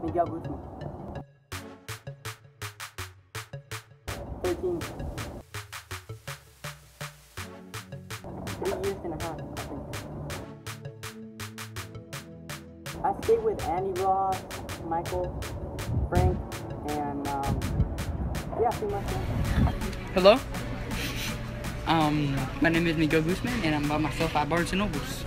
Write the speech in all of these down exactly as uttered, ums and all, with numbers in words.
Miguel Guzman. thirteen. Three years and a half, I think. I stayed with Andy, Ross, Michael, Frank, and um, yeah, pretty much. Yeah. Hello. Um, my name is Miguel Guzman, and I'm by myself at Barnes and Nobles.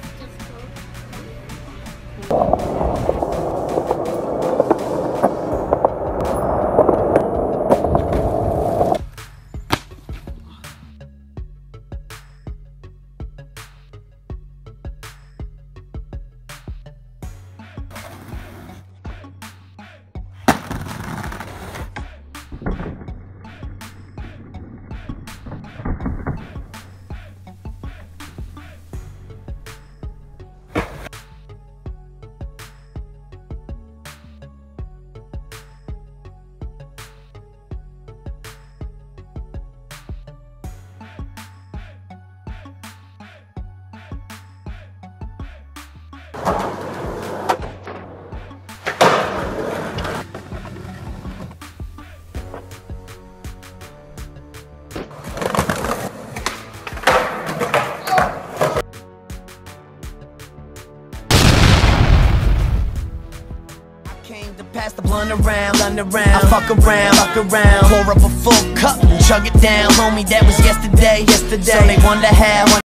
Came to pass the blunt around, blunt around. I fuck around, fuck around. Pour up a full cup and chug it down, homie. That was yesterday, yesterday. So they wonder how.